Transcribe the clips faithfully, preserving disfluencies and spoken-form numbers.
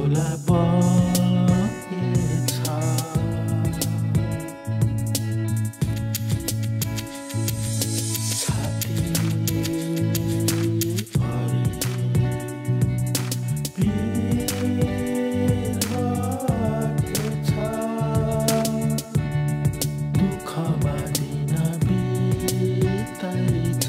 खोला बगेछ छाती भरि पिर बगेछ दुःखमा दिन बित्दैछ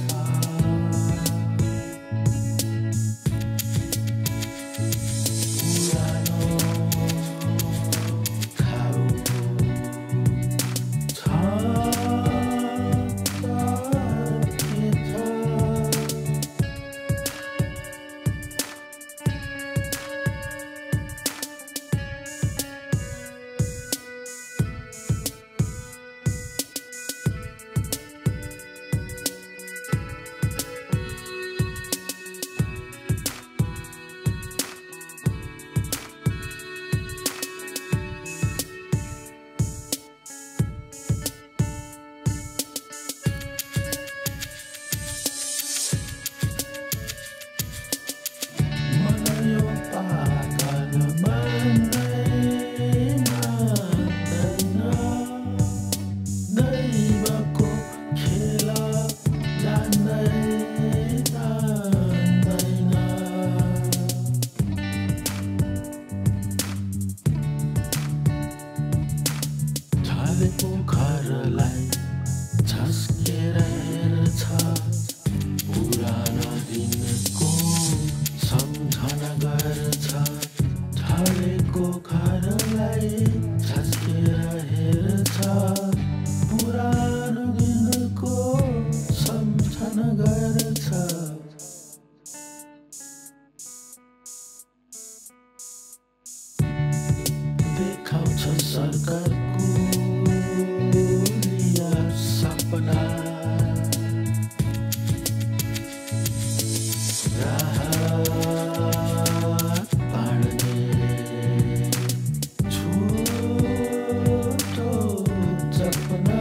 घरलाई झस्केर हेर्छ पुरानो दिनको सम्झना गर्छ ढलेको घरलाई झस्केर हेर्छ पुरानो दिनको सम्झना गर्छ देखाउँछ सरकारको सपना राहत पाड्ने छोटो सपना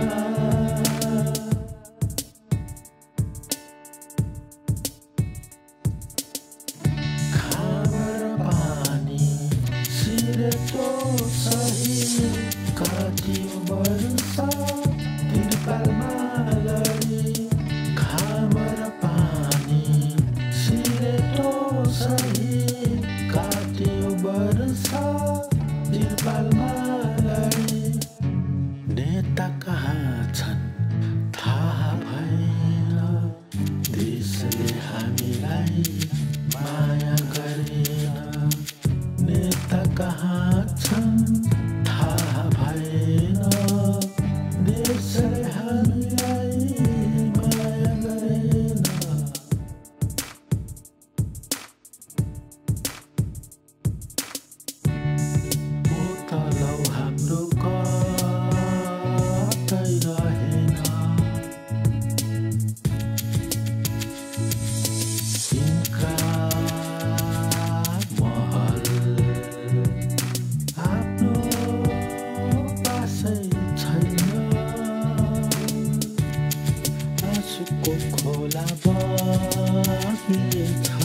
खाना पानी सिरेको सही काटियो वर्षा तिरपालमा लडी घाम र पानी सिरेटो सही काट्यो वर्षा तिरपालमा लडी नेता कहाँ छन् थाहा भएन देशले हामीलाई माया गरेन नेता कहाँ छन् थाहा भएन देशले हामीलाई माया गरेन बोतलौ हाम्रो कतै रहेन तिनका महल आफ्नो पासै छैन आँसुको खोला बगेछ